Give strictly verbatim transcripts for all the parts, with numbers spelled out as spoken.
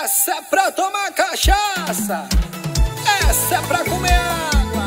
Essa é pra tomar cachaça, essa é pra comer água.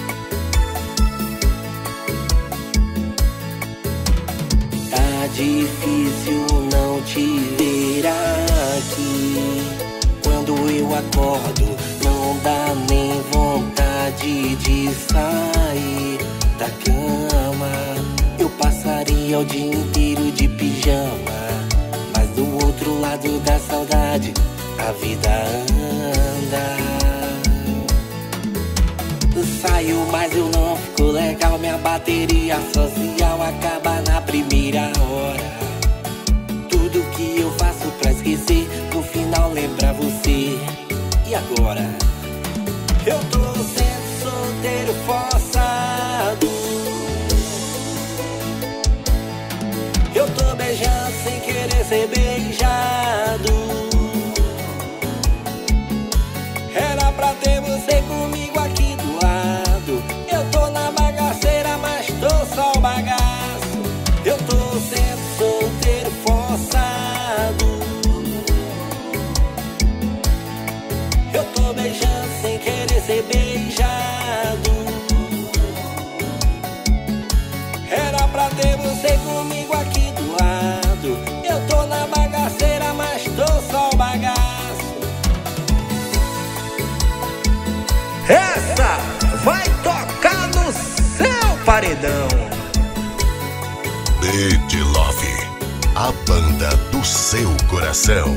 Tá difícil não te ver aqui. Quando eu acordo, não dá nem vontade de sair da cama. Eu passaria o dia inteiro de pijama, mas do outro lado da saudade a vida anda. Saio, mas eu não fico legal. Minha bateria social acaba na primeira hora. Tudo que eu faço pra esquecer, no final lembra você. E agora? Eu tô sendo solteiro forçado. Eu tô beijando sem querer ser beijado. Era pra ter você comigo aqui do lado. Eu tô na bagaceira, mas tô só o bagaço. Eu tô sendo solteiro forçado. Eu tô beijando sem querer ser beijado. Era pra ter você comigo aqui do lado. Eu tô na bagaceira, mas tô só o bagaço. Essa vai tocar no seu paredão. Bad Love, a banda do seu coração.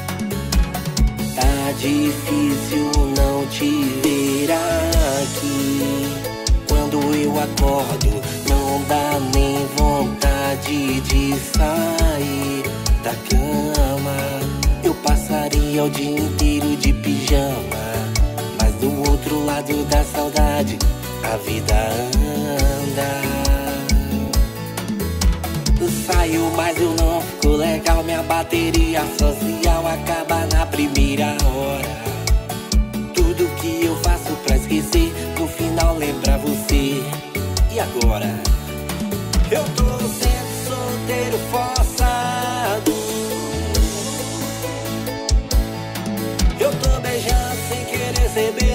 Tá difícil não te ver aqui. Quando eu acordo, não dá nem vontade de sair da cama. Eu passaria o dia inteiro de pijama, mas do outro lado da saudade a vida anda. Saio, mas eu não fico legal. Minha bateria social acaba na primeira hora. Tudo que eu faço pra esquecer, no final lembra você. E agora? Eu tô sendo solteiro forçado. Eu tô beijando sem querer ser beijado.